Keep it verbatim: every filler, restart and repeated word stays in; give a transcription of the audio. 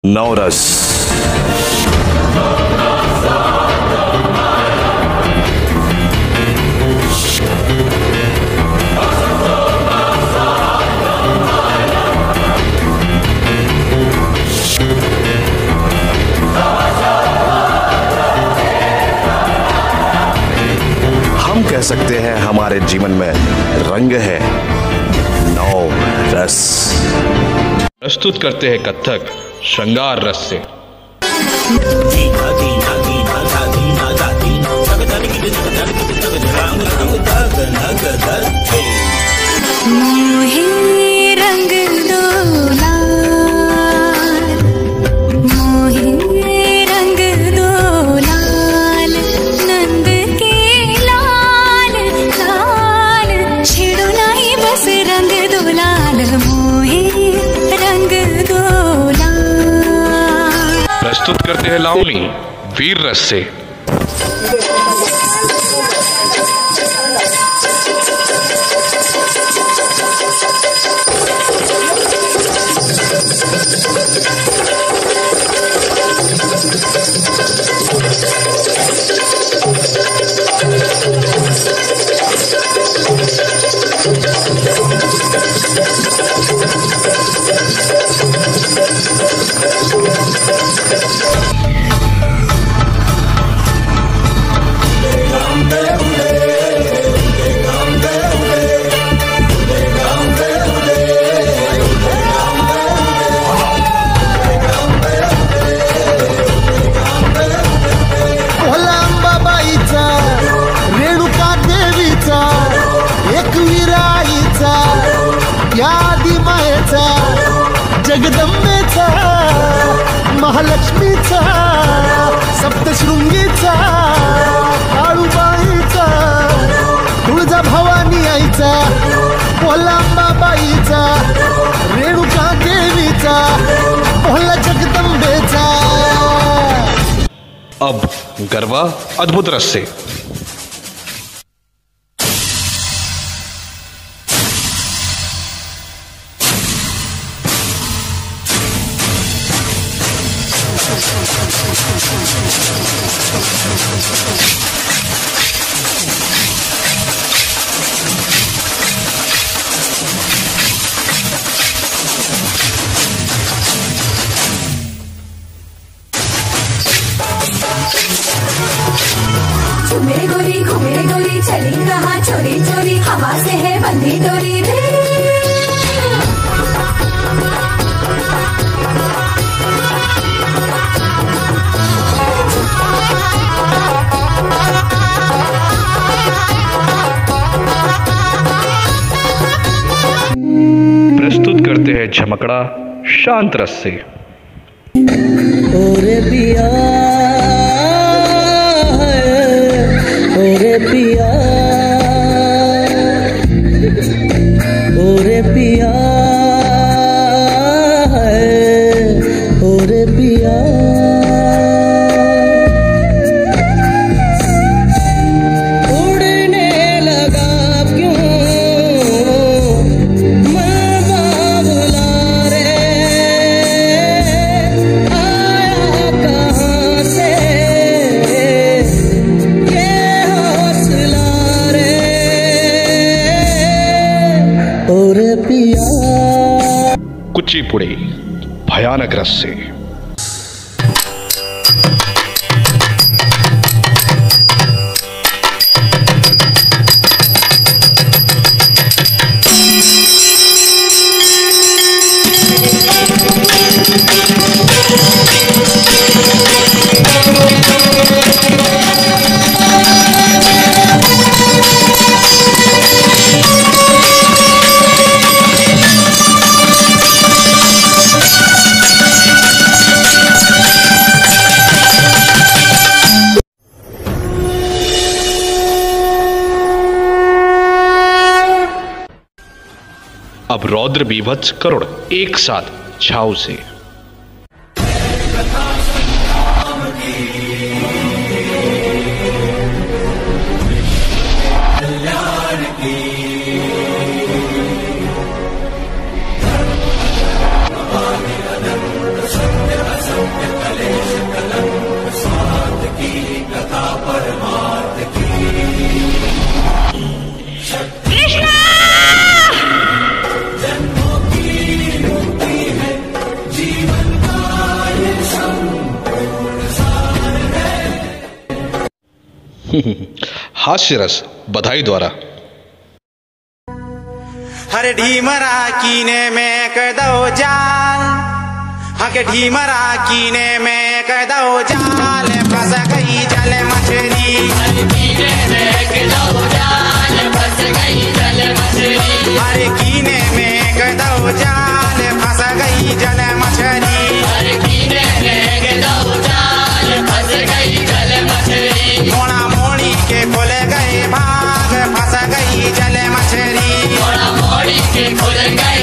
नवरस। हम कह सकते हैं हमारे जीवन में रंग है नौ रस। प्रस्तुत करते हैं कथक श्रृंगार रस से। मोहे रंग दो लाल, मोहे रंग दो लाल, नंद के लाल लाल, छेड़ो नहीं बस रंग दो लाल, मोहे रंग दो लाल। प्रस्तुत करते हैं लावनी वीर रस से। जगदंबेचा, महालक्ष्मीचा, सप्तशृंगीचा, काळूबाईचा, तुळजा भवानी आईचा, कोलांबाबाईचा, रेणुका देवीचा, भोला जगदंबेचा। अब गरबा अद्भुत रस से। घूमे गोरी घूमे गोरी चली कहाँ चोरी चोरी, हवा से है बंधी डोरी रे। प्रस्तुत करते हैं झमकड़ा शांत रस से। ओरे पिया, ओरे पिया, ओरे पिया, ओरे पिया, उड़ने लगा क्यों मैं बाबुला रे, आया कहाँ से कुचिपुड़ी भयानक रस से। अब रौद्र बीभत्स करुण एक साथ छाव से। हास्य रस बधाई द्वारा। हरे ढीमरा कीने में कदो जाल, हके ढीमरा कीने में कदो जाल, फंस गई जल मछली। हरे कीने में कदो जाल, फंस गई जल मछली। हरे कीने में कदो जाल, फंस गई जल मछली। हरे कीने में कदो जाल, फंस गई जल मछली। मोड़ा मोड़ी के खुल गए भाग, फंस गई जल मछली। मोड़ा मोड़ी के खुल गए